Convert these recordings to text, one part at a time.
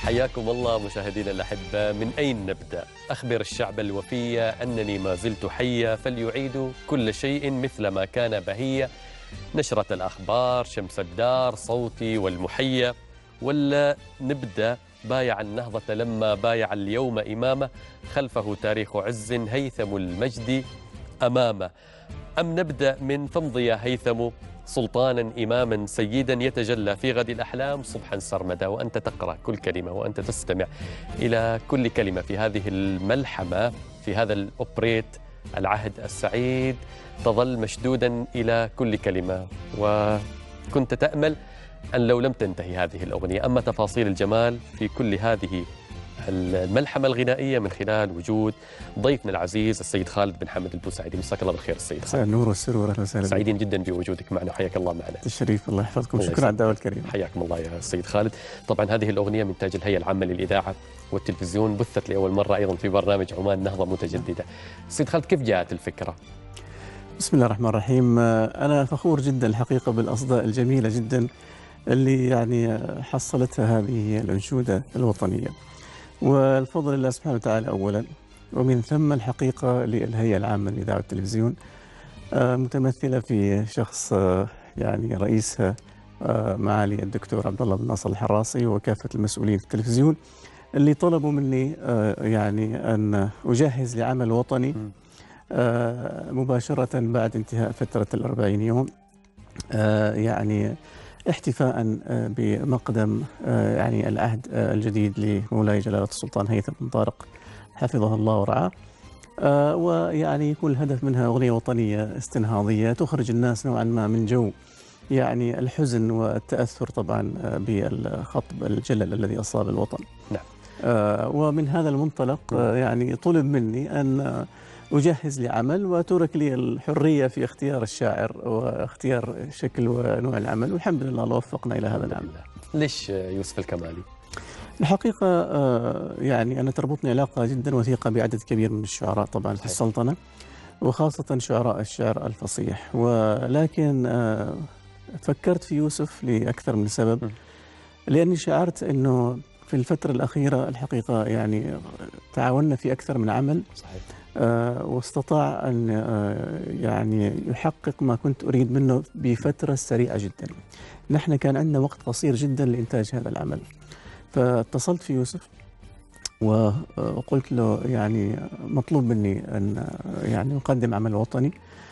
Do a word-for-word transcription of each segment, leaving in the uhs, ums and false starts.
حياكم الله مشاهدينا الأحبة. من أين نبدأ؟ أخبر الشعب الوفي أنني ما زلت حيا فليعيدوا كل شيء مثل ما كان بهيا. نشرة الأخبار، شمس الدار، صوتي والمحيا. ولا نبدأ بايع النهضة لما بايع اليوم إمامه، خلفه تاريخ عز هيثم المجد أمامه. أم نبدأ من فامضي يا هيثم سلطانا إماما سيدا يتجلى في غد الأحلام صبحا سرمدا. وأنت تقرأ كل كلمة وأنت تستمع إلى كل كلمة في هذه الملحمة، في هذا الأوبريت العهد السعيد، تظل مشدودا إلى كل كلمة. وكنت تأمل أن لو لم تنتهي هذه الأغنية. أما تفاصيل الجمال في كل هذه الملحمة الغنائية من خلال وجود ضيفنا العزيز السيد خالد بن حمد البوسعيدي. مساك الله بالخير السيد خالد. النور والسرور، اهلا وسهلا. سعيدين جدا بوجودك معنا وحياك الله معنا. الشريف، الله يحفظكم. شكرا على الدعوة الكريمة. حياكم الله يا السيد خالد. طبعا هذه الأغنية من تاج الهيئة العامة للإذاعة والتلفزيون، بثت لأول مرة أيضا في برنامج عمان نهضة متجددة. السيد خالد، كيف جاءت الفكرة؟ بسم الله الرحمن الرحيم. أنا فخور جدا الحقيقة بالأصداء الجميلة جدا اللي يعني حصلتها هذه الأنشودة الوطنية، والفضل لله سبحانه وتعالى أولا، ومن ثم الحقيقة للهيئة العامة للإذاعة والتلفزيون متمثلة في شخص يعني رئيسها معالي الدكتور عبد الله بن ناصر الحراسي وكافة المسؤولين في التلفزيون اللي طلبوا مني يعني أن أجهز لعمل وطني مباشرة بعد انتهاء فترة الأربعين يوم، يعني احتفاء بمقدم يعني العهد الجديد لمولاي جلالة السلطان هيثم بن طارق حفظه الله ورعاه. ويعني يكون الهدف منها أغنية وطنية استنهاضية تخرج الناس نوعا ما من جو يعني الحزن والتأثر طبعا بالخطب الجلل الذي أصاب الوطن. نعم. ومن هذا المنطلق يعني طلب مني أن أجهز لعمل وترك لي الحرية في اختيار الشاعر واختيار شكل ونوع العمل، والحمد لله الله وفقنا إلى هذا العمل. ليش يوسف الكمالي؟ الحقيقة يعني أنا تربطني علاقة جدا وثيقة بعدد كبير من الشعراء طبعا في السلطنة، وخاصة شعراء الشعر الفصيح، ولكن فكرت في يوسف لأكثر من سبب. لأني شعرت أنه في الفترة الأخيرة الحقيقة يعني تعاوننا في أكثر من عمل. صحيح. آه واستطاع أن آه يعني يحقق ما كنت أريد منه بفترة سريعة جدا. نحن كان عندنا وقت قصير جدا لإنتاج هذا العمل، فاتصلت في يوسف وقلت له يعني مطلوب مني أن يعني أقدم عمل وطني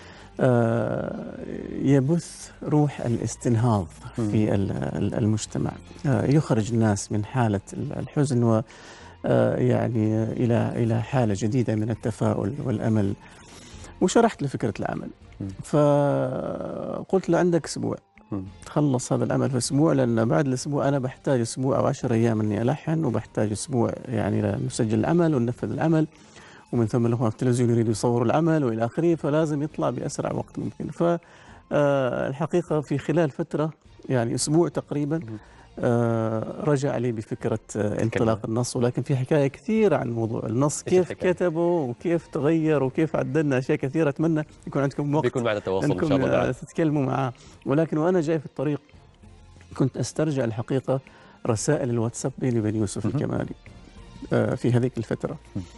آه يبث روح الاستنهاض في المجتمع، آه يخرج الناس من حالة الحزن و يعني إلى إلى حالة جديدة من التفاؤل والأمل. وشرحت له فكرة العمل، فقلت له عندك أسبوع تخلص هذا العمل في أسبوع، لأن بعد الأسبوع أنا بحتاج أسبوع أو عشر أيام إني ألحن، وبحتاج أسبوع يعني لنسجل العمل وننفذ العمل، ومن ثم الأخوة في التلفزيون يريدوا يصوروا العمل وإلى آخره، فلازم يطلع بأسرع وقت ممكن. فالحقيقة في خلال فترة يعني أسبوع تقريبا آه رجع لي بفكرة آه انطلاق النص، ولكن في حكاية كثيرة عن موضوع النص، كيف كتبه وكيف تغير وكيف عدلنا أشياء كثيرة. أتمنى يكون عندكم وقت بيكون معنا تواصل إن شاء الله بعد تتكلموا معاه. ولكن وأنا جاي في الطريق كنت أسترجع الحقيقة رسائل الواتساب بيني وبين يوسف الكمالي آه في هذيك الفترة،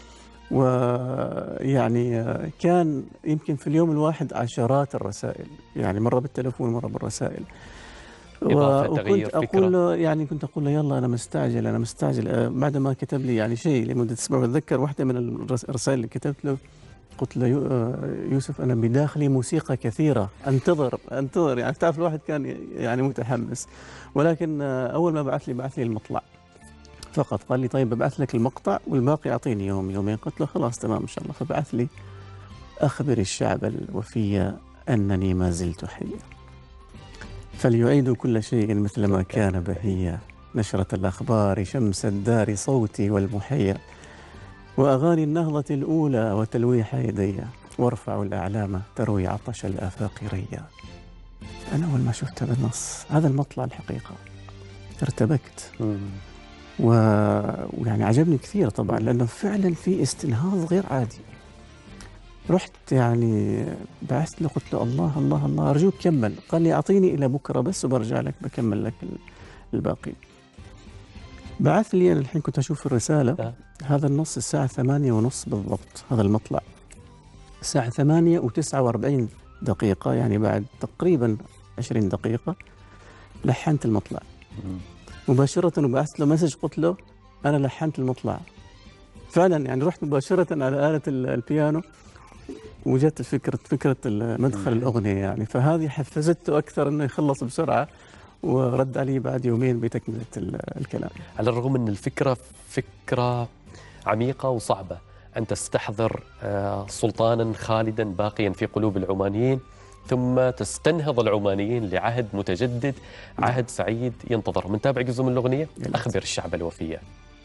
ويعني آه كان يمكن في اليوم الواحد عشرات الرسائل، يعني مرة بالتلفون مرة بالرسائل. وكنت أقول له يعني كنت أقول له يلا أنا مستعجل أنا مستعجل بعد ما كتب لي يعني شيء لمدة أسبوع. بتذكر واحدة من الرسائل اللي كتبت له قلت له يوسف أنا بداخلي موسيقى كثيرة أنتظر أنتظر يعني تعرف الواحد كان يعني متحمس، ولكن أول ما بعث لي بعث لي المطلع فقط. قال لي طيب ببعث لك المقطع والباقي أعطيني يوم يومين. قلت له خلاص تمام إن شاء الله. فبعث لي أخبر الشعب الوفي أنني ما زلت حيا فليعيدوا كل شيء مثل ما كان بهيا. نشرة الأخبار شمس الدار صوتي والمحيا، وأغاني النهضة الأولى وتلويح يدي، وارفعوا الأعلام تروي عطش الآفاق ريا. أنا أول ما شفت هذا النص هذا المطلع الحقيقة ارتبكت و... ويعني عجبني كثير طبعا، لأنه فعلا في استنهاض غير عادي. رحت يعني بعثت له قلت له الله الله الله أرجوك كمل. قال لي أعطيني إلى بكرة بس وبرجع لك بكمل لك الباقي. بعث لي أنا الحين كنت أشوف الرسالة. أه. هذا النص الساعة ثمانية ونص بالضبط، هذا المطلع الساعة ثمانية وتسعة وأربعين دقيقة، يعني بعد تقريبا عشرين دقيقة لحنت المطلع مباشرة، وبعثت له مسج قلت له أنا لحنت المطلع فعلا. يعني رحت مباشرة على آلة البيانو وجت فكرة فكرة مدخل الأغنية يعني، فهذه حفزته أكثر أنه يخلص بسرعة، ورد علي بعد يومين بتكملة الكلام. على الرغم أن الفكرة فكرة عميقة وصعبة، أن تستحضر سلطانا خالدا باقيا في قلوب العمانيين، ثم تستنهض العمانيين لعهد متجدد، عهد سعيد ينتظر. من تابع جزء من الأغنية أخبر الشعب الوفية.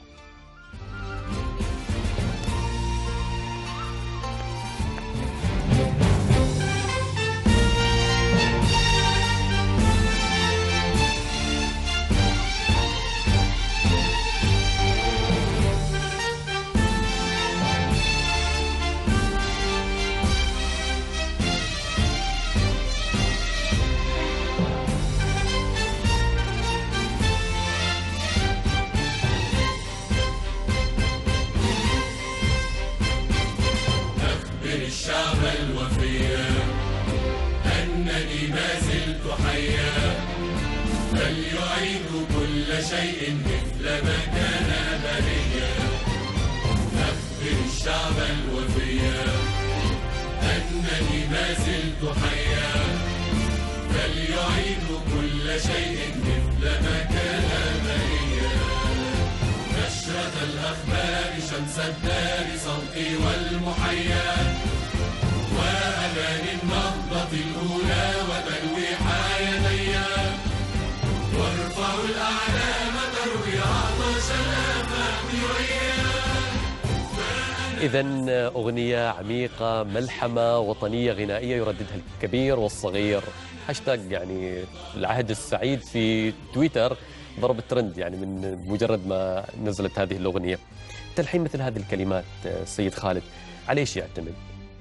إذن أغنية عميقة، ملحمة وطنية غنائية يرددها الكبير والصغير. هاشتاج يعني العهد السعيد في تويتر ضرب الترند يعني من مجرد ما نزلت هذه الأغنية. تلحين مثل هذه الكلمات سيد خالد على ايش يعتمد؟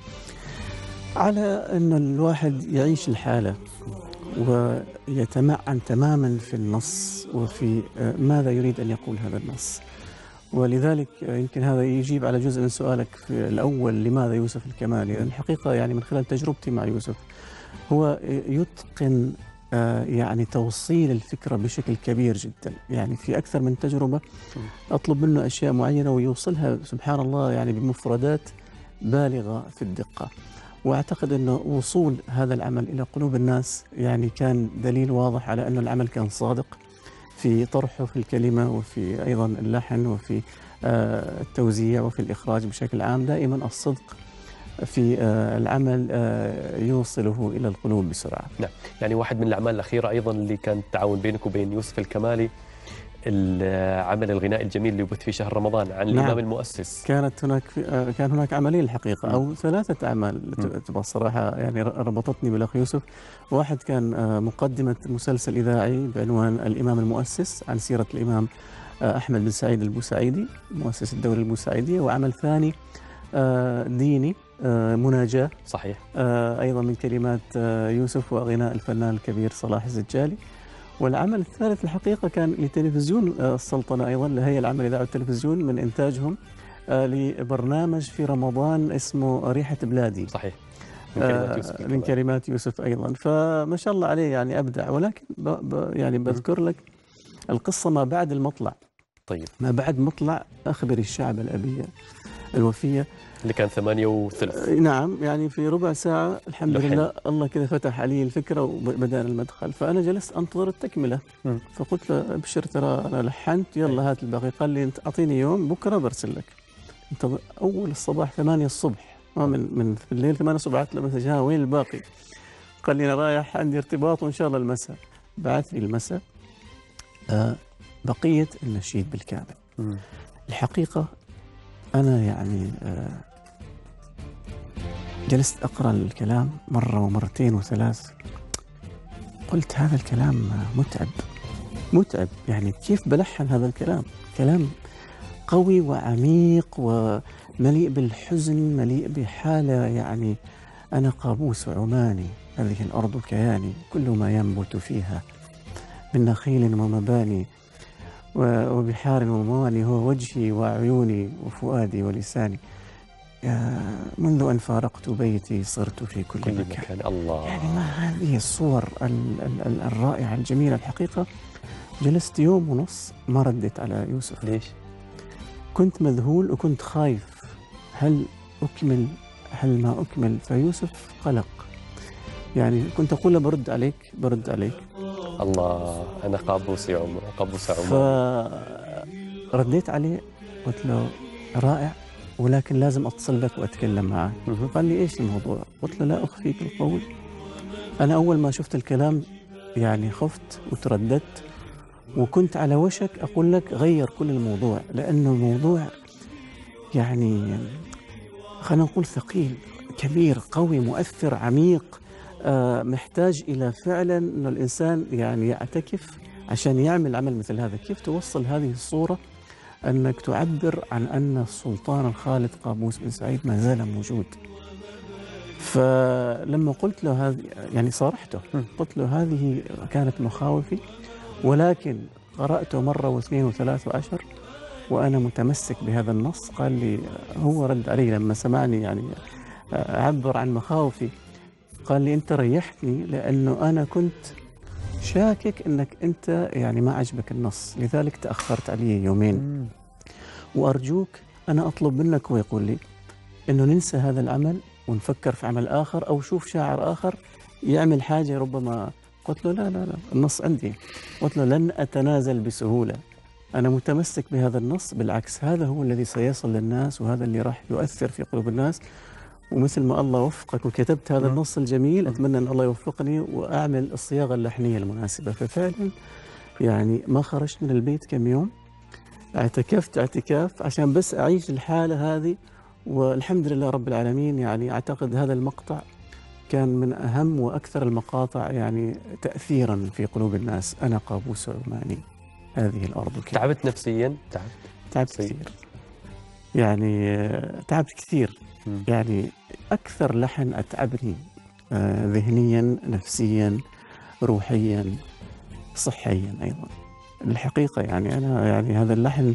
على أن الواحد يعيش الحالة ويتمعن تماما في النص وفي ماذا يريد أن يقول هذا النص. ولذلك يمكن هذا يجيب على جزء من سؤالك في الأول، لماذا يوسف الكمالي؟ الحقيقة يعني من خلال تجربتي مع يوسف هو يتقن يعني توصيل الفكرة بشكل كبير جدا. يعني في أكثر من تجربة أطلب منه أشياء معينة ويوصلها سبحان الله يعني بمفردات بالغة في الدقة. وأعتقد أنه وصول هذا العمل إلى قلوب الناس يعني كان دليل واضح على أن العمل كان صادق في طرحه في الكلمة، وفي أيضا اللحن، وفي التوزيع، وفي الإخراج بشكل عام. دائما الصدق في العمل يوصله إلى القلوب بسرعة. نعم، يعني واحد من الأعمال الأخيرة أيضا اللي كان التعاون بينك وبين يوسف الكمالي العمل الغنائي الجميل اللي يبث في شهر رمضان عن نعم. الإمام المؤسس. كانت هناك كان هناك عملين الحقيقة، أو ثلاثة أعمال تبقى الصراحة يعني ربطتني بالأخ يوسف. واحد كان مقدمة مسلسل إذاعي بعنوان الإمام المؤسس عن سيرة الإمام أحمد بن سعيد البوسعيدي مؤسس الدولة البوسعيدية، وعمل ثاني ديني مناجاة صحيح أيضا من كلمات يوسف وغناء الفنان الكبير صلاح الزجالي. والعمل الثالث الحقيقة كان لتلفزيون السلطنة أيضا، لهيئة العمل الإذاعي والتلفزيون، من إنتاجهم لبرنامج في رمضان اسمه ريحة بلادي. صحيح من كلمات يوسف من كلمات يوسف أيضا. فما شاء الله عليه يعني أبدع. ولكن ب ب يعني بذكر لك القصة ما بعد المطلع. طيب ما بعد مطلع أخبر الشعب الأبية الوفية اللي كان ثمانية وثلث. نعم، يعني في ربع ساعة الحمد لحن. لله الله كذا فتح علي الفكرة وبدأنا المدخل. فأنا جلست أنتظر التكملة. م. فقلت له أبشر ترى أنا لحنت، يلا هات الباقي. قال لي أنت أعطيني يوم بكرة برسل لك. أنت أول الصباح ثمانية الصبح ما من من في الليل ثمانية الصبح بعثت له مسج، ها وين الباقي؟ قال لي أنا رايح عندي ارتباط وإن شاء الله المساء. بعث لي المساء آه بقية النشيد بالكامل. م. الحقيقة أنا يعني آه جلست أقرأ الكلام مرة ومرتين وثلاث. قلت هذا الكلام متعب متعب يعني كيف بلحن هذا الكلام؟ كلام قوي وعميق ومليء بالحزن، مليء بحالة يعني أنا قابوس عماني، هذه الأرض كياني، كل ما ينبت فيها من نخيل ومباني. وبحار ومواني هو وجهي وعيوني وفؤادي ولساني، منذ أن فارقت بيتي صرت في كل, كل مكان. مكان الله. يعني ما هذه الصور الرائعة الجميلة. الحقيقة جلست يوم ونص ما رديت على يوسف. ليش؟ كنت مذهول وكنت خايف، هل أكمل هل ما أكمل؟ فيوسف قلق، يعني كنت أقول له برد عليك برد عليك. الله، أنا قابوسي عمر قابوس عمر. فرديت عليه قلت له رائع، ولكن لازم أتصل لك وأتكلم معك. قال لي إيش الموضوع؟ قلت له لا أخفيك القول، أنا أول ما شفت الكلام يعني خفت وترددت، وكنت على وشك أقول لك غير كل الموضوع، لأنه الموضوع يعني خلينا نقول ثقيل كبير قوي مؤثر عميق، آه محتاج إلى فعلا أنه الإنسان يعني يعتكف عشان يعمل عمل مثل هذا. كيف توصل هذه الصورة أنك تعبر عن أن السلطان الخالد قابوس بن سعيد ما زال موجود؟ فلما قلت له هذه يعني صارحته، قلت له هذه كانت مخاوفي، ولكن قرأته مرة واثنين وثلاث وعشر وأنا متمسك بهذا النص. قال لي، هو رد علي لما سمعني يعني أعبر عن مخاوفي، قال لي أنت ريحتني لأنه أنا كنت شاكك أنك أنت يعني ما عجبك النص، لذلك تأخرت علي يومين، وأرجوك أنا أطلب منك. ويقول لي أنه ننسى هذا العمل ونفكر في عمل آخر أو شوف شاعر آخر يعمل حاجة ربما. قلت له لا لا لا النص عندي. قلت له لن أتنازل بسهولة، أنا متمسك بهذا النص، بالعكس هذا هو الذي سيصل للناس وهذا اللي راح يؤثر في قلوب الناس. ومثل ما الله وفقك وكتبت هذا النص الجميل، أتمنى أن الله يوفقني وأعمل الصياغة اللحنية المناسبة. ففعلا يعني ما خرجت من البيت كم يوم، اعتكفت اعتكاف عشان بس أعيش الحالة هذه. والحمد لله رب العالمين، يعني أعتقد هذا المقطع كان من أهم وأكثر المقاطع يعني تأثيرا في قلوب الناس. أنا قابوس عماني، هذه الأرض كيف. تعبت نفسيا؟ تعبت تعبت كثير، يعني تعبت كثير. م. يعني أكثر لحن أتعبني آه ذهنيا نفسيا روحيا صحيا أيضا الحقيقة. يعني أنا يعني هذا اللحن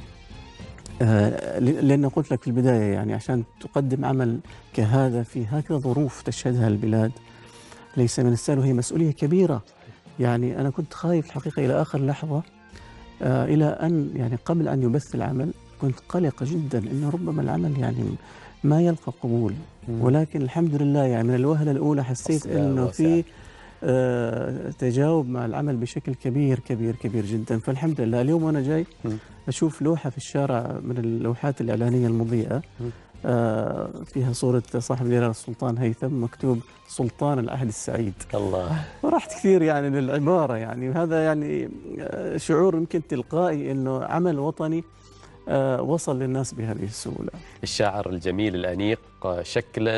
آه لأن قلت لك في البداية، يعني عشان تقدم عمل كهذا في هكذا ظروف تشهدها البلاد ليس من السهل، وهي مسؤولية كبيرة. يعني أنا كنت خايف الحقيقة إلى آخر لحظة، آه إلى أن يعني قبل أن يبث العمل كنت قلقة جدا إنه ربما العمل يعني ما يلقى قبول. ولكن الحمد لله يعني من الوهلة الأولى حسيت إنه في آه تجاوب مع العمل بشكل كبير كبير كبير جدا. فالحمد لله اليوم وأنا جاي أشوف لوحة في الشارع من اللوحات الإعلانية المضيئة آه فيها صورة صاحب الجلالة السلطان هيثم مكتوب سلطان العهد السعيد. الله، فرحت كثير يعني للعبارة. يعني هذا يعني شعور يمكن تلقائي إنه عمل وطني آه وصل للناس بهذه السهولة. الشاعر الجميل الأنيق شكلا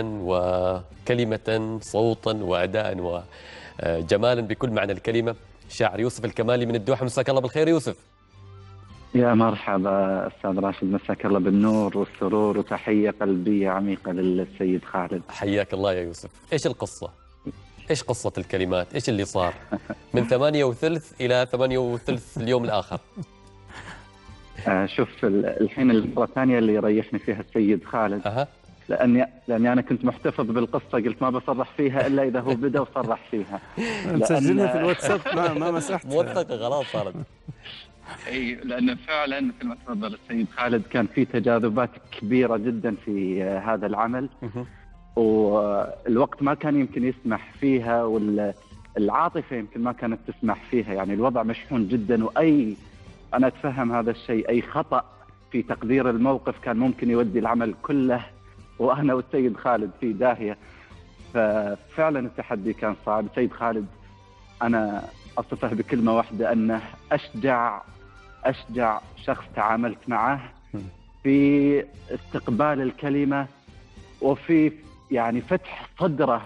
وكلمة صوتا وأداء وجمالا بكل معنى الكلمة، الشاعر يوسف الكمالي من الدوحة. مساك الله بالخير يوسف. يا مرحبا أستاذ راشد، مساك الله بالنور والسرور، وتحية قلبية عميقة للسيد خالد. حياك الله يا يوسف. إيش القصة؟ إيش قصة الكلمات؟ إيش اللي صار من ثمانية وثلث إلى ثمانية وثلث اليوم الآخر؟ آه شوف الحين المرة الثانية اللي يريحني فيها السيد خالد. أه. لأني لأني أنا كنت محتفظ بالقصة، قلت ما بصرح فيها إلا إذا هو بدأ وصرح فيها. مسجلها في الواتساب ما ما مسحت. موثقة خلاص صارت. اي لأن فعلا مثل ما تفضل السيد خالد كان في تجاذبات كبيرة جدا في هذا العمل، والوقت ما كان يمكن يسمح فيها، والعاطفة يمكن ما كانت تسمح فيها. يعني الوضع مشحون جدا، وأي أنا أتفهم هذا الشيء، أي خطأ في تقدير الموقف كان ممكن يودي العمل كله وأنا والسيد خالد في داهية. ففعلا التحدي كان صعب. السيد خالد أنا أصفه بكلمة واحدة، أنه أشجع أشجع شخص تعاملت معه في استقبال الكلمة، وفي يعني فتح صدره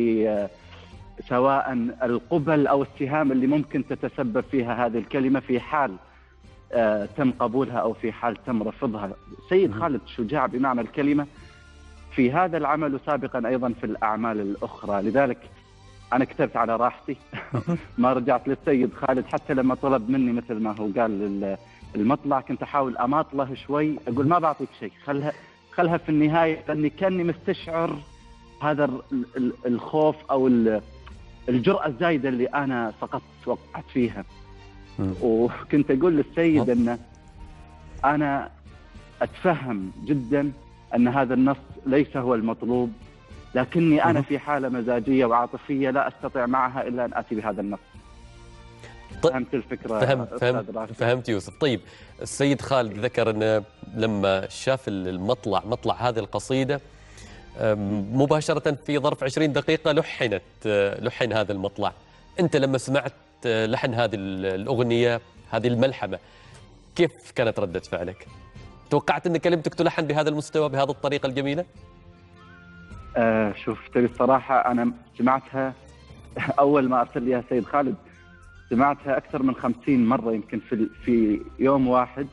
سواء القبل أو السهام اللي ممكن تتسبب فيها هذه الكلمة في حال آه تم قبولها أو في حال تم رفضها. سيد خالد شجاع بمعنى الكلمة في هذا العمل، وسابقا أيضا في الأعمال الأخرى. لذلك أنا كتبت على راحتي ما رجعت للسيد خالد، حتى لما طلب مني مثل ما هو قال المطلع كنت أحاول أماطله شوي، أقول ما بعطيك شيء، خلها خلها في النهاية، لأني كاني مستشعر هذا الخوف أو الجرأة الزايدة اللي أنا سقطت وقعت فيها. وكنت أقول للسيد أن أنا أتفهم جدا أن هذا النص ليس هو المطلوب، لكني أنا في حالة مزاجية وعاطفية لا أستطيع معها إلا أن آتي بهذا النص. فهمت الفكرة؟ فهمت فهمت, فهمت يوسف. طيب السيد خالد ذكر أنه لما شاف المطلع مطلع هذه القصيدة مباشرة في ظرف عشرين دقيقة لحنت لحن هذا المطلع. أنت لما سمعت لحن هذه الأغنية هذه الملحمة كيف كانت ردة فعلك؟ توقعت أن كلمتك تلحن بهذا المستوى بهذه الطريقة الجميلة؟ آه شوف ترى الصراحة أنا سمعتها أول ما أرسل لي سيد خالد، سمعتها أكثر من خمسين مرة يمكن في في يوم واحد،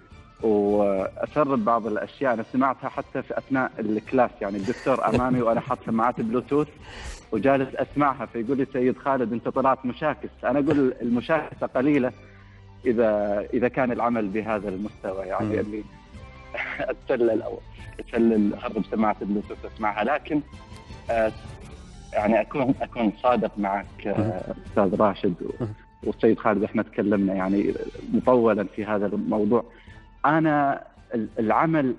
وأسرب بعض الأشياء. أنا سمعتها حتى في أثناء الكلاس، يعني الدكتور أمامي وأنا حاط سماعات بلوتوث وجالس أسمعها، فيقول لي سيد خالد أنت طلعت مشاكس. أنا أقول المشاكسة قليلة إذا إذا كان العمل بهذا المستوى، يعني اللي أتسلل أو أتسلل أهرب سماعة بلوتوث أسمعها، لكن آه يعني أكون أكون صادق معك آه أستاذ راشد والسيد خالد، إحنا تكلمنا يعني مطولا في هذا الموضوع. أنا العمل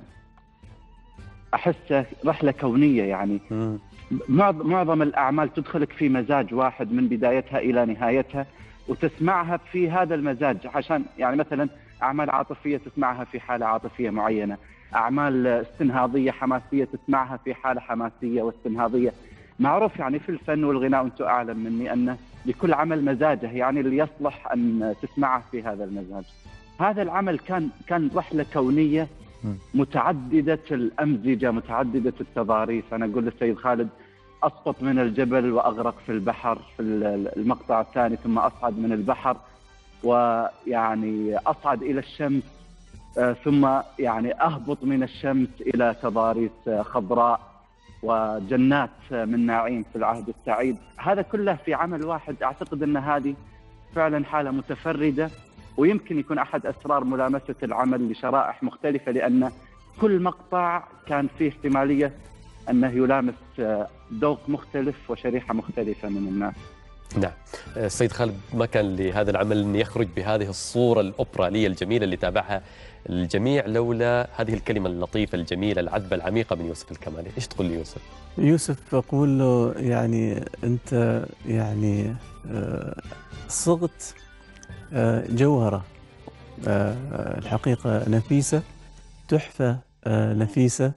أحسه رحلة كونية، يعني معظم الأعمال تدخلك في مزاج واحد من بدايتها إلى نهايتها، وتسمعها في هذا المزاج، عشان يعني مثلا أعمال عاطفية تسمعها في حالة عاطفية معينة، أعمال استنهاضية حماسية تسمعها في حالة حماسية واستنهاضية. معروف يعني في الفن والغناء، وأنتم أعلم مني، أن لكل عمل مزاجه، يعني اللي يصلح أن تسمعه في هذا المزاج. هذا العمل كان كان رحلة كونية متعددة الأمزجة متعددة التضاريس. أنا أقول للسيد خالد أسقط من الجبل وأغرق في البحر في المقطع الثاني، ثم أصعد من البحر ويعني أصعد إلى الشمس، ثم يعني أهبط من الشمس إلى تضاريس خضراء وجنات من نعيم في العهد السعيد. هذا كله في عمل واحد. أعتقد أن هذه فعلا حالة متفردة، ويمكن يكون أحد أسرار ملامسة العمل لشرائح مختلفة، لأن كل مقطع كان فيه احتمالية أنه يلامس ذوق مختلف وشريحة مختلفة من الناس. نعم. السيد خالد ما كان لهذا العمل أن يخرج بهذه الصورة الأوبرالية الجميلة اللي تابعها الجميع لولا هذه الكلمة اللطيفة الجميلة العذبة العميقة من يوسف الكمالي. إيش تقول لي يوسف؟ يوسف أقول له يعني أنت يعني صغت جوهرة الحقيقة نفيسة، تحفة نفيسة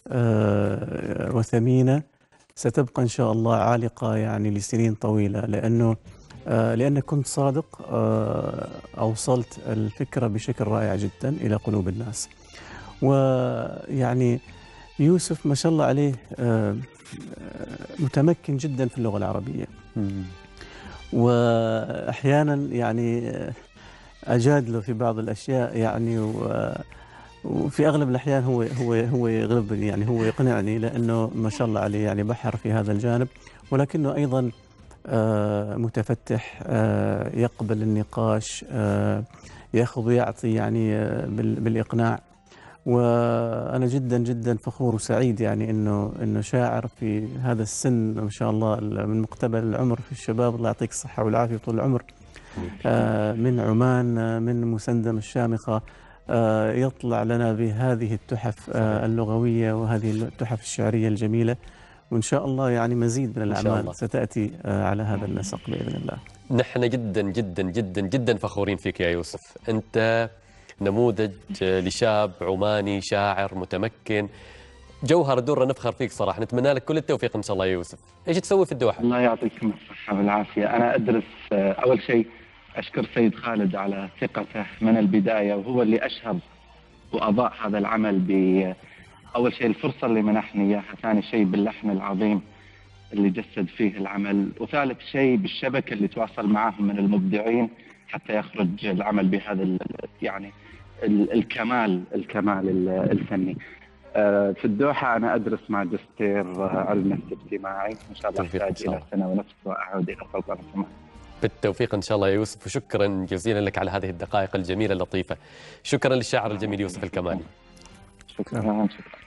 وثمينة، ستبقى إن شاء الله عالقة يعني لسنين طويلة، لأنه لأنك كنت صادق، أوصلت الفكرة بشكل رائع جدا إلى قلوب الناس. ويعني يوسف ما شاء الله عليه متمكن جدا في اللغة العربية، وأحيانا يعني أجادله في بعض الأشياء، يعني وفي أغلب الأحيان هو هو هو يغلبني، يعني هو يقنعني، لأنه ما شاء الله عليه يعني بحر في هذا الجانب، ولكنه أيضا متفتح، يقبل النقاش، يأخذ ويعطي يعني بالإقناع. وأنا جدا جدا فخور وسعيد يعني إنه إنه شاعر في هذا السن ما شاء الله، من مقتبل العمر في الشباب، الله يعطيك الصحة والعافية طول العمر، من عمان، من مسندم الشامخة، يطلع لنا بهذه التحف اللغوية وهذه التحف الشعرية الجميلة، وإن شاء الله يعني مزيد من الأعمال ستأتي على هذا النسق بإذن الله. نحن جدا جدا جدا جدا فخورين فيك يا يوسف. أنت نموذج لشاب عماني شاعر متمكن، جوهر درة، نفخر فيك صراحة. نتمنى لك كل التوفيق إن شاء الله يا يوسف. إيش تسوي في الدوحة؟ الله يعطيكم الصحة والعافية. أنا أدرس، أول شيء أشكر سيد خالد على ثقته من البداية، وهو اللي أشهد وأضاء هذا العمل ب أول شيء الفرصة اللي منحني إياها، ثاني شيء باللحن العظيم اللي جسد فيه العمل، وثالث شيء بالشبكة اللي تواصل معهم من المبدعين حتى يخرج العمل بهذا يعني الكمال الكمال الفني. في الدوحة أنا أدرس ماجستير علم نفس اجتماعي، إن شاء الله أحتاج إلى سنة ونصف وأعود إلى سلطنة عمان. بالتوفيق إن شاء الله يا يوسف، وشكرا جزيلا لك على هذه الدقائق الجميلة اللطيفة. شكرا للشاعر الجميل يوسف الكمالي. شكرا شكرا.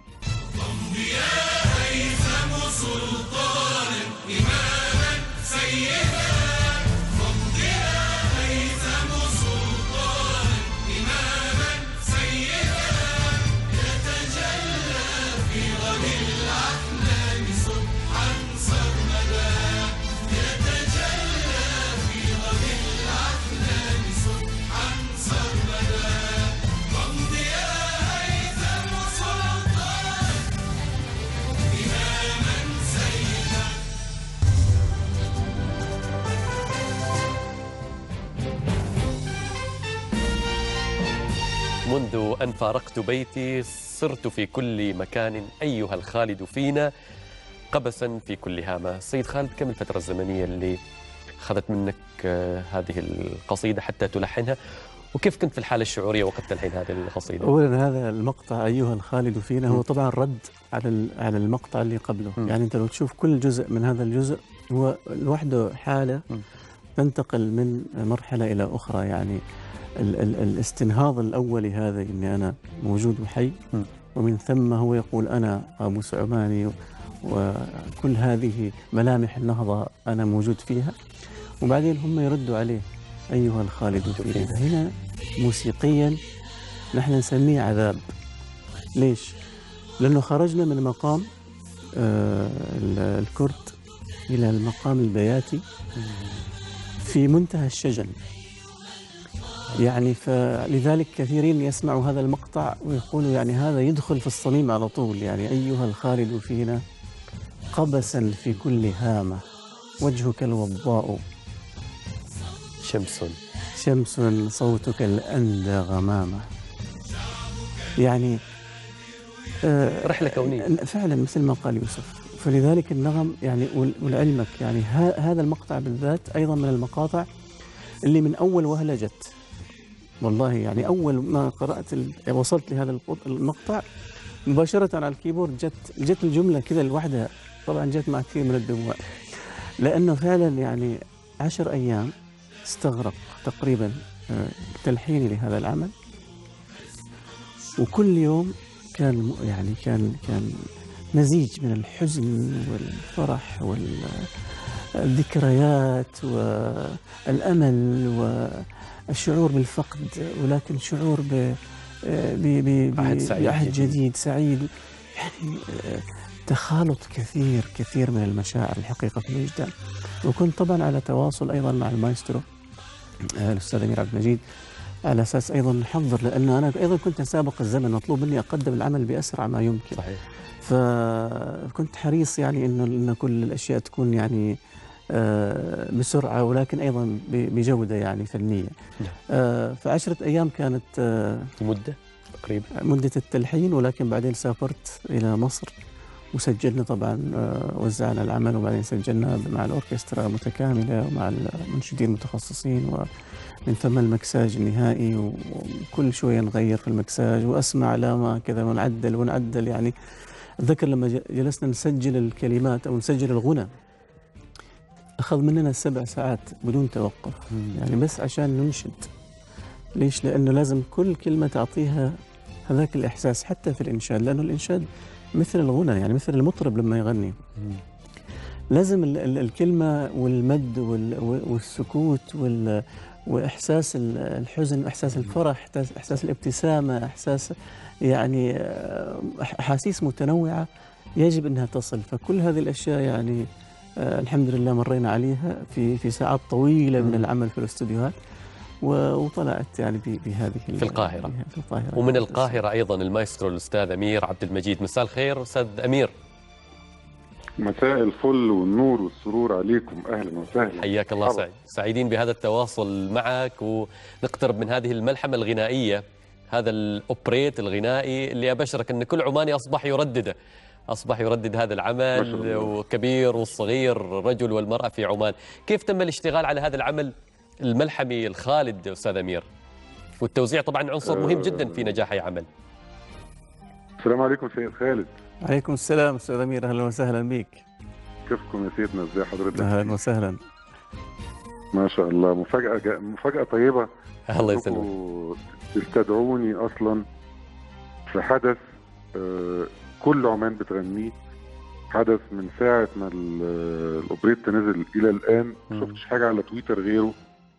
منذ أن فارقت بيتي صرت في كل مكان أيها الخالد فينا قبسا في كل هامة. سيد خالد، كم الفترة الزمنية اللي أخذت منك هذه القصيدة حتى تلحنها، وكيف كنت في الحالة الشعورية وقت تلحين هذه القصيدة؟ أولا هذا المقطع أيها الخالد فينا هو طبعا رد على على المقطع اللي قبله. م. يعني أنت لو تشوف كل جزء من هذا الجزء هو لوحده حالة م. تنتقل من مرحلة إلى أخرى. يعني ال ال الاستنهاض الأولي هذا إني أنا موجود وحي، ومن ثم هو يقول أنا قابوس عماني، وكل هذه ملامح النهضة أنا موجود فيها، وبعدين هم يردوا عليه أيها الخالد فينا. هنا موسيقيا نحن نسميه عذاب. ليش؟ لأنه خرجنا من مقام آه الكرد إلى المقام البياتي في منتهى الشجن. يعني فلذلك كثيرين يسمعوا هذا المقطع ويقولوا يعني هذا يدخل في الصميم على طول. يعني أيها الخالد فينا قبسا في كل هامة، وجهك الوضاء شمس شمس صوتك الأندى غمامة. يعني آه رحلة كونية فعلا مثل ما قال يوسف. فلذلك النغم يعني ولعلمك يعني هذا المقطع بالذات أيضا من المقاطع اللي من أول وهلة جت والله. يعني أول ما قرأت وصلت لهذا المقطع مباشرة على الكيبورد جت جت الجملة كذا لوحدها. طبعا جت مع كثير من الدموع، لأنه فعلا يعني عشر أيام استغرق تقريبا تلحيني لهذا العمل، وكل يوم كان يعني كان كان مزيج من الحزن والفرح والذكريات والأمل والشعور بالفقد، ولكن شعور ب بعهد جديد سعيد. يعني تخالط كثير كثير من المشاعر الحقيقة في الوجدان. وكنت طبعا على تواصل أيضا مع المايسترو الأستاذ أمير عبد المجيد على أساس أيضا نحضر، لأن أنا أيضا كنت سابق الزمن، مطلوب مني أقدم العمل بأسرع ما يمكن. صحيح. فكنت حريص يعني إنه إن كل الأشياء تكون يعني بسرعة، ولكن أيضا بجودة يعني فنية. فعشرة أيام كانت مدة تقريبا مدة التلحين، ولكن بعدين سافرت إلى مصر وسجلنا طبعا، وزعنا العمل وبعدين سجلنا مع الأوركسترا متكاملة ومع المنشدين المتخصصين، ومن ثم المكساج النهائي، وكل شوية نغير في المكساج وأسمع علامة كذا ونعدل ونعدل. يعني أتذكر لما جلسنا نسجل الكلمات أو نسجل الغنى أخذ مننا سبع ساعات بدون توقف، يعني بس عشان ننشد. ليش؟ لأنه لازم كل كلمة تعطيها هذاك الإحساس حتى في الإنشاد، لأنه الإنشاد مثل الغنى، يعني مثل المطرب لما يغني لازم ال ال الكلمة والمد والسكوت وإحساس الحزن، إحساس الفرح، إحساس الابتسامة، إحساس يعني أحاسيس متنوعة يجب أنها تصل. فكل هذه الأشياء يعني آه الحمد لله مرينا عليها في في ساعات طويلة من العمل في الاستوديوهات، وطلعت يعني بهذه في القاهرة. في القاهرة ومن القاهرة أيضا المايسترو الأستاذ أمير عبد المجيد. مساء الخير أستاذ أمير. مساء الفل والنور والسرور عليكم، أهلا وسهلا. حياك الله. سعيد سعيدين بهذا التواصل معك، ونقترب من هذه الملحمة الغنائية، هذا الأوبريت الغنائي اللي أبشرك أن كل عماني أصبح يردده، أصبح يردد هذا العمل، وكبير والصغير، الرجل والمرأة في عمان. كيف تم الاشتغال على هذا العمل الملحمي الخالد أستاذ أمير؟ والتوزيع طبعا عنصر مهم جدا في نجاح أي عمل. السلام عليكم سيد خالد. عليكم السلام أستاذ أمير، أهلا وسهلا بك. كيفكم يا سيدنا؟ ازي حضرتك؟ أهلا وسهلا. ما شاء الله، مفاجأة جا... مفاجأة طيبة. الله يسلمك. تستدعوني أصلا في حدث آه كل عمان بتغنيه، حدث من ساعة ما الأوبريت نزل إلى الآن ما شفتش حاجة على تويتر غيره.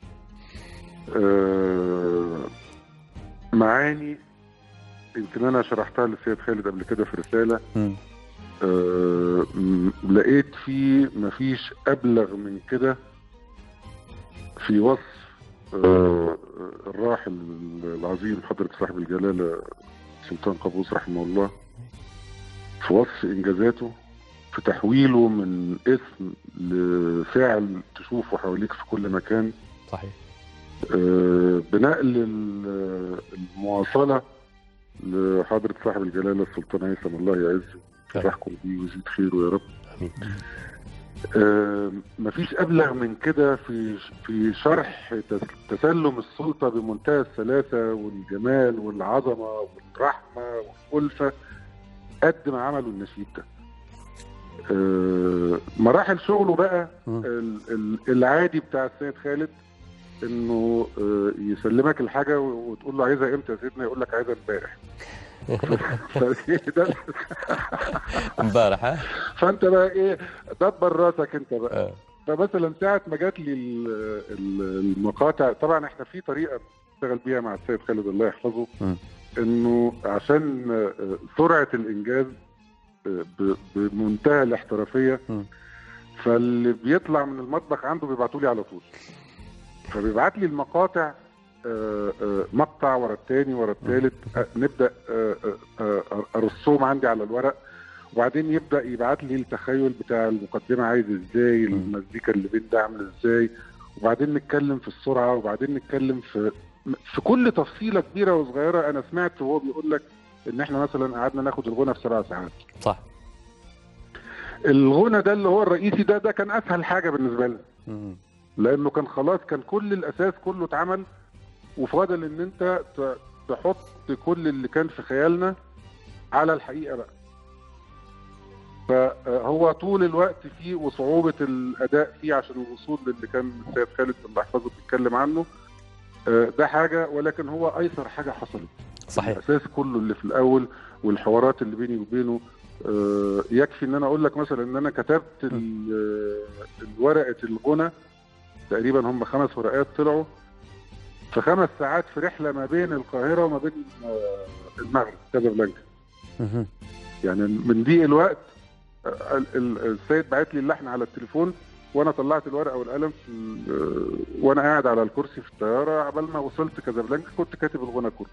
آه معاني يمكن أنا شرحتها للسيد خالد قبل كده في رسالة. آه لقيت فيه مفيش أبلغ من كده في وصف آه الراحل العظيم حضرة صاحب الجلالة سلطان قابوس رحمه الله، في وصف إنجازاته، في تحويله من اسم لفعل تشوفه حواليك في كل مكان. صحيح. آه بنقل المواصلة لحضرة صاحب الجلالة السلطان هيثم الله يعزه يفرحكم بيه ويزيد خيره يا رب. آمين. آه مفيش أبلغ من كده في في شرح تسلم السلطة بمنتهى السلاسة والجمال والعظمة والرحمة والألفة قد ما عملوا النشيد ده. آه مراحل شغله بقى العادي بتاع السيد خالد انه آه يسلمك الحاجة وتقول له عايزها امتى يا سيدنا، يقول لك عايزها امبارح. امبارح. ها فانت بقى ايه دبر راسك انت بقى. فمثلا ساعة ما جات لي المقاطع، طبعا احنا في طريقة بنشتغل بيها مع السيد خالد الله يحفظه، انه عشان سرعة الانجاز بمنتهى الاحترافية، فاللي بيطلع من المطبخ عنده بيبعتوا لي على طول. فبيبعت لي المقاطع مقطع ورا الثاني ورا الثالث، نبدا ارصهم عندي على الورق، وبعدين يبدا يبعت لي التخيل بتاع المقدمه عايز ازاي، المزيكا اللي بين ده عامل ازاي، وبعدين نتكلم في السرعه، وبعدين نتكلم في في كل تفصيله كبيره وصغيره. انا سمعت وهو بيقول لك ان احنا مثلا قعدنا ناخد الغنى في سبع ساعات. صح. الغنى ده اللي هو الرئيسي ده ده كان اسهل حاجه بالنسبه لنا، لانه كان خلاص كان كل الاساس كله اتعمل، وفاضل ان انت تحط كل اللي كان في خيالنا على الحقيقه بقى. فهو طول الوقت فيه وصعوبه الاداء فيه عشان الوصول للي كان السيد خالد الله يحفظه بيتكلم عنه، ده حاجه، ولكن هو ايسر حاجه حصلت. صحيح. الاساس كله اللي في الاول والحوارات اللي بيني وبينه. يكفي ان انا اقول لك مثلا ان انا كتبت الورقه الغنى تقريبا هم خمس ورقات طلعوا في خمس ساعات في رحله ما بين القاهره وما بين المغرب كازابلانكا. يعني من ضيق الوقت السيد بعت لي اللحن على التليفون، وانا طلعت الورقه والقلم وانا قاعد على الكرسي في الطياره، عبال ما وصلت كازابلانكا كنت كاتب الغنى كله.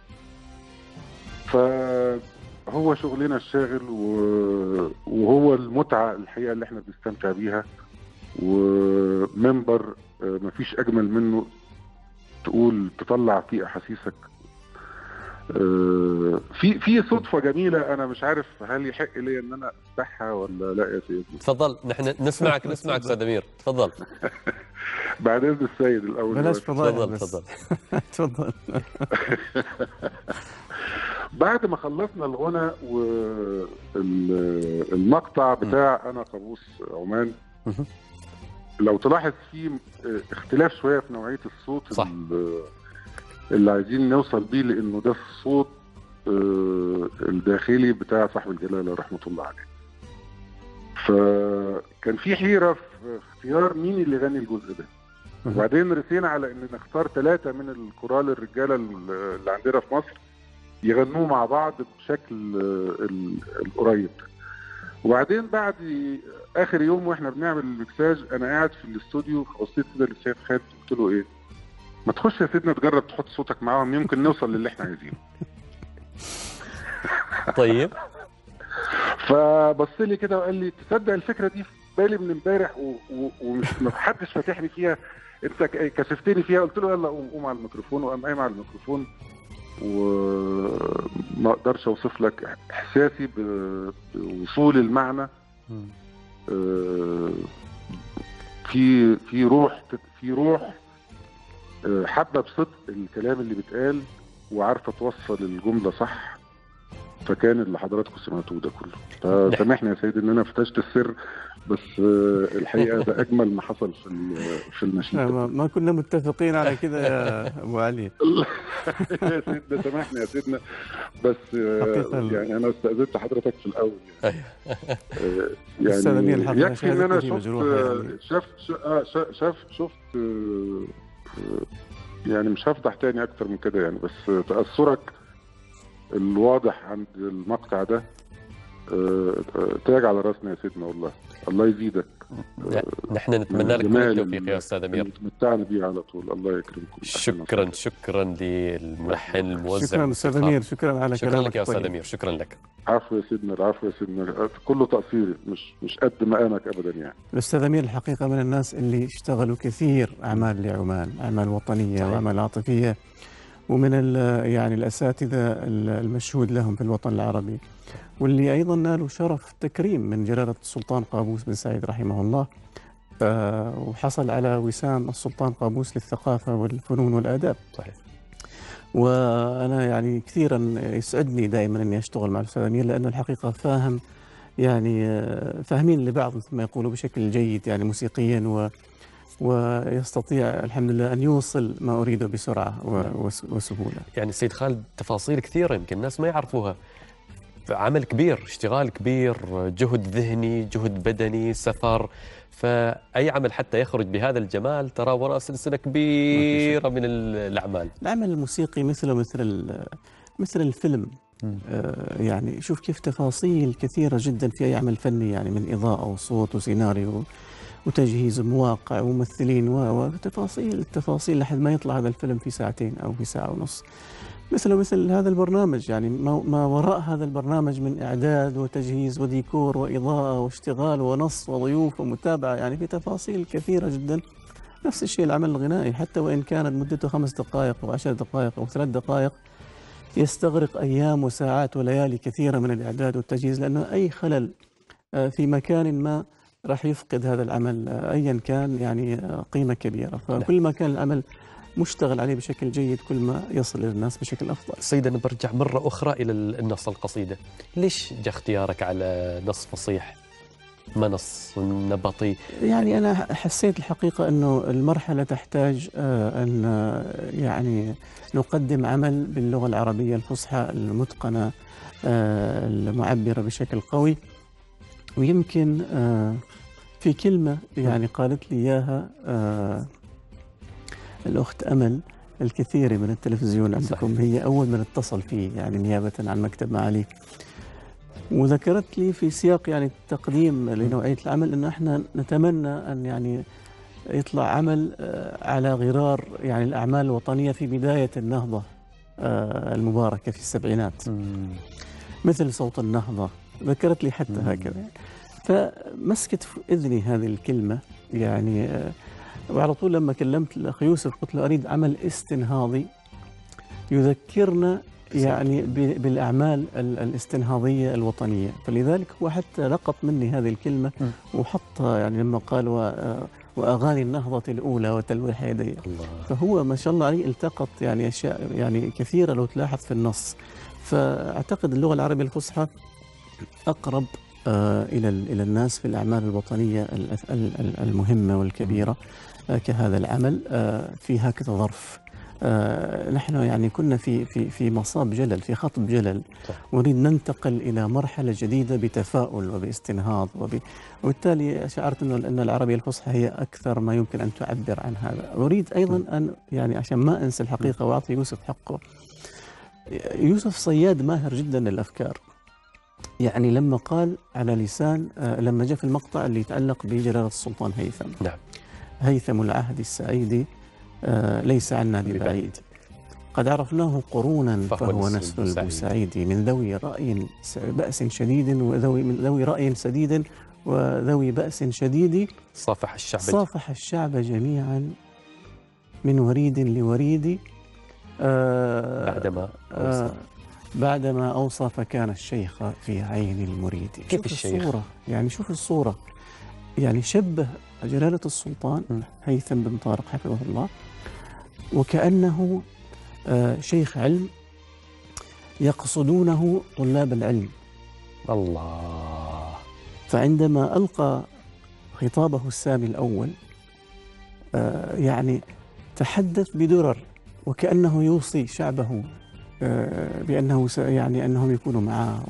فهو شغلنا الشاغل وهو المتعه الحقيقه اللي احنا بنستمتع بيها، ومنبر مفيش اجمل منه تقول تطلع فيه احاسيسك. في في صدفه جميله، انا مش عارف هل يحق لي ان انا افتحها ولا لا يا سيدي. تفضل، نحن نسمعك نسمعك استاذ امير، تفضل. بعد اذن السيد الاول. بلاش فضايح. تفضل تفضل تفضل. بعد ما خلصنا الغنى والمقطع بتاع انا قابوس عمان، لو تلاحظ فيه اختلاف شويه في نوعيه الصوت. صح. اللي عايزين نوصل بيه، لانه ده الصوت الداخلي بتاع صاحب الجلاله رحمه الله عليه. فكان في حيره في اختيار مين اللي يغني الجزء ده، وبعدين رسينا على ان نختار ثلاثه من الكورال الرجاله اللي عندنا في مصر يغنوه مع بعض بشكل القريب ده. وبعدين بعد اخر يوم واحنا بنعمل المكساج، انا قاعد في الاستوديو، بصيت كده للسيد خالد قلت له ايه، ما تخش يا سيدنا تجرب تحط صوتك معاهم، يمكن نوصل للي احنا عايزينه. طيب. فبص لي كده وقال لي تصدق الفكره دي في بالي من امبارح ومش محدش فاتحني فيها، انت كشفتني فيها. قلت له يلا قوم قوم على الميكروفون، وقام قايم على الميكروفون. وما اقدرش اوصف لك احساسي بوصول المعنى. في في روح في روح حابه بصدق الكلام اللي بيتقال، وعارفه توصل الجمله صح. فكان اللي حضراتكم سمعتوه ده كله. فسامحني يا سيدي ان انا فتشت السر بس الحقيقه ده اجمل ما حصل في في النشيد. ما كنا متفقين على كده يا ابو علي. يا سيدنا سامحني يا سيدنا، بس يعني انا استاذنت حضرتك في الاول يعني. يعني يكفي ان انا شفت يعني. شاف شاف شفت يعني مش هفضح تاني اكتر من كده يعني، بس تاثرك الواضح عند المقطع ده تاج على راسنا يا سيدنا والله. الله يزيدك. نحن نتمنى لك كل التوفيق يا استاذ امير. تمتعنا بيه على طول. الله يكرمكم. شكرا شكرا للملحن الموزع. شكرا استاذ امير، شكرا على شكرا كلامك لك يا استاذ امير. شكرا لك. عفو يا سيدنا. العفو يا سيدنا، كله تقصيري، مش مش قد مقامك ابدا يعني. الاستاذ امير الحقيقه من الناس اللي اشتغلوا كثير اعمال لعمان، اعمال وطنيه صحيح. واعمال عاطفيه، ومن يعني الاساتذه المشهود لهم في الوطن العربي، واللي أيضا نالوا شرف تكريم من جلالة السلطان قابوس بن سعيد رحمه الله، وحصل على وسام السلطان قابوس للثقافة والفنون والآداب. صحيح. وأنا يعني كثيرا يسعدني دائما أني أشتغل مع الأستاذ أمير، لأنه الحقيقة فاهم يعني فاهمين لبعض مثل ما يقولوا بشكل جيد يعني موسيقيا، و ويستطيع الحمد لله أن يوصل ما أريده بسرعة وسهولة. يعني سيد خالد تفاصيل كثيرة يمكن الناس ما يعرفوها. عمل كبير، اشتغال كبير، جهد ذهني، جهد بدني، سفر، فأي عمل حتى يخرج بهذا الجمال ترى وراء سلسلة كبيرة من الأعمال. العمل الموسيقي مثله مثل مثل الفيلم. آه يعني شوف كيف تفاصيل كثيرة جدا في أي عمل فني، يعني من إضاءة وصوت وسيناريو وتجهيز مواقع وممثلين وتفاصيل التفاصيل لحد ما يطلع هذا الفيلم في ساعتين أو في ساعة ونص. مثل مثل هذا البرنامج، يعني ما وراء هذا البرنامج من إعداد وتجهيز وديكور وإضاءة واشتغال ونص وضيوف ومتابعة، يعني في تفاصيل كثيرة جدا. نفس الشيء العمل الغنائي، حتى وإن كانت مدته خمس دقائق أو عشر دقائق أو ثلاث دقائق، يستغرق أيام وساعات وليالي كثيرة من الإعداد والتجهيز، لأنه أي خلل في مكان ما راح يفقد هذا العمل أيا كان يعني قيمة كبيرة. فكل ما كان العمل مشتغل عليه بشكل جيد كل ما يصل للناس بشكل أفضل. سيدنا برجع مرة أخرى إلى النص القصيدة، ليش جاء اختيارك على نص فصيح ما نص نبطي؟ يعني أنا حسيت الحقيقة أنه المرحلة تحتاج أن يعني نقدم عمل باللغة العربية الفصحى المتقنة المعبرة بشكل قوي. ويمكن في كلمة يعني قالت لي إياها الأخت أمل الكثير من التلفزيون عندكم، هي أول من اتصل فيه يعني نيابة عن مكتب معاليك، وذكرت لي في سياق يعني التقديم لنوعية العمل أنه احنا نتمنى أن يعني يطلع عمل على غرار يعني الأعمال الوطنية في بداية النهضة المباركة في السبعينات، مثل صوت النهضة. ذكرت لي حتى هكذا، فمسكت في إذني هذه الكلمة يعني. وعلى طول لما كلمت الأخ يوسف قلت له أريد عمل استنهاضي يذكرنا يعني بالأعمال الاستنهاضية الوطنية، فلذلك هو حتى لقط مني هذه الكلمة وحطها يعني لما قال وأغاني النهضة الأولى وتلويح يدي. فهو ما شاء الله عليه التقط يعني أشياء يعني كثيرة لو تلاحظ في النص. فأعتقد اللغة العربية الفصحى أقرب آه إلى إلى الناس في الأعمال الوطنية المهمة والكبيرة آه كهذا العمل آه في هكذا ظرف. آه نحن يعني كنا في في في مصاب جلل، في خطب جلل، ونريد ننتقل إلى مرحلة جديدة بتفاؤل وباستنهاض، وب... وبالتالي شعرت أنه أن العربية الفصحى هي أكثر ما يمكن أن تعبر عن هذا. أريد أيضا أن يعني عشان ما أنسى الحقيقة وأعطي يوسف حقه، يوسف صياد ماهر جدا للأفكار. يعني لما قال على لسان لما جاء في المقطع اللي يتعلق بجلالة السلطان هيثم، نعم، هيثم العهد السعيد ليس عنا ببعيد، قد عرفناه قرونا فهو نسل البوسعيد، من ذوي رأي بأس شديد وذوي من ذوي رأي سديد وذوي بأس شديد، صافح الشعب صافح الشعب أجمعا من وريد لوريد آه بعدما أوصى آه بعدما أوصى فكان الشيخ في عين المريد. كيف الشيخ؟ الصورة يعني شوف الصورة، يعني شبه جلالة السلطان م. هيثم بن طارق حفظه الله وكأنه آه شيخ علم يقصدونه طلاب العلم. الله. فعندما ألقى خطابه السامي الأول يعني تحدث بدرر، وكأنه يوصي شعبه بأنه يعني أنهم يكونوا معه،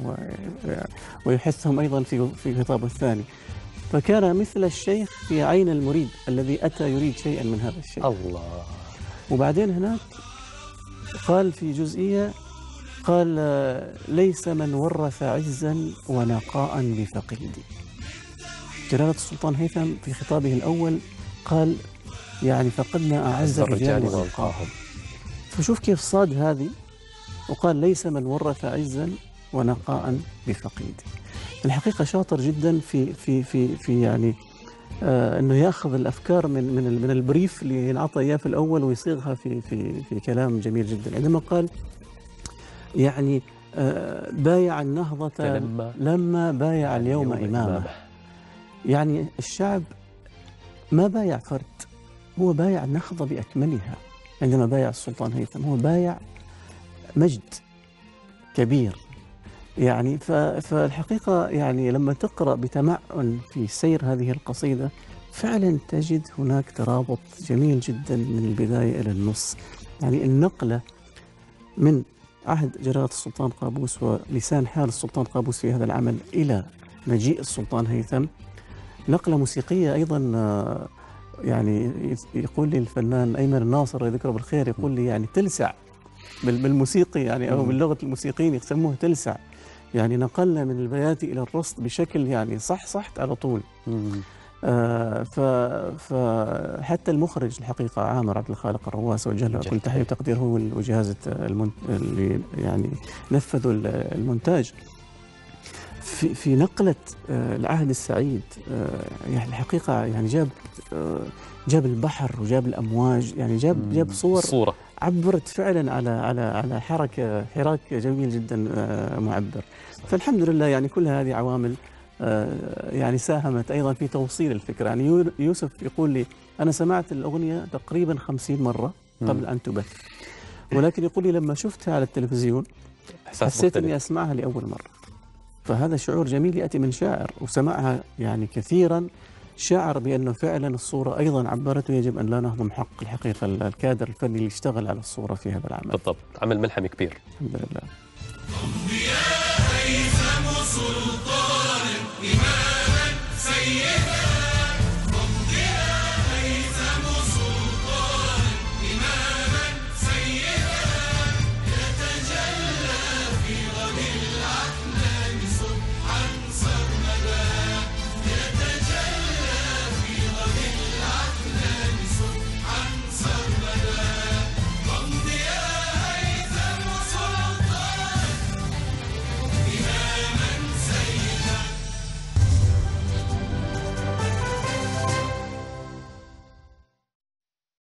ويحثهم أيضا في في خطابه الثاني. فكان مثل الشيخ في عين المريد الذي أتى يريد شيئا من هذا الشيء. الله. وبعدين هناك قال في جزئية، قال ليس من ورث عزا ونقاء بفقيد. جلالة السلطان هيثم في خطابه الأول قال يعني فقدنا أعز الرجال وأنقاهم. فشوف كيف صاد هذه، وقال ليس من ورث عزا ونقاء بفقيد. الحقيقة شاطر جدا في في في في يعني آه انه ياخذ الافكار من من من البريف اللي ينعطى اياه في الاول ويصيغها في في في كلام جميل جدا. عندما قال يعني آه بايع النهضة لما, لما بايع اليوم إمامه. يعني الشعب ما بايع فرد، هو بايع النهضة بأكملها. عندما بايع السلطان هيثم هو بايع مجد كبير. يعني فالحقيقة يعني لما تقرأ بتمعن في سير هذه القصيدة فعلا تجد هناك ترابط جميل جدا من البداية إلى النص. يعني النقلة من عهد جلالة السلطان قابوس ولسان حال السلطان قابوس في هذا العمل إلى مجيء السلطان هيثم نقلة موسيقية أيضا. يعني يقول لي الفنان أيمن الناصر يذكره بالخير، يقول لي يعني تلسع بالموسيقي، يعني أو باللغة الموسيقيين يسموه تلسع. يعني نقلنا من البيات إلى الرصد بشكل يعني صح صحت على طول. آه فحتى المخرج الحقيقة عامر عبد الخالق الرواس وجه له كل تحية وتقدير، هو وجهاز المنت... اللي يعني نفذوا المونتاج في في نقلة آه العهد السعيد. آه يعني الحقيقة يعني جاب آه جاب البحر وجاب الأمواج، يعني جاب جاب صور صورة عبرت فعلا على على على حركة حراك جميل جدا آه معبر. فالحمد لله يعني كل هذه عوامل يعني ساهمت أيضا في توصيل الفكرة. يعني يوسف يقول لي أنا سمعت الأغنية تقريبا خمسين مرة قبل أن تبث، ولكن يقول لي لما شفتها على التلفزيون حسيت أني أسمعها لأول مرة. فهذا شعور جميل يأتي من شاعر وسمعها يعني كثيرا، شعر بأنه فعلا الصورة أيضا عبرت، ويجب أن لا نهضم حق الحقيقة الكادر الفني اللي اشتغل على الصورة في هذا العمل. بالضبط، عمل ملحمي كبير. الحمد لله. يا هيثم سلطان إماما سيدا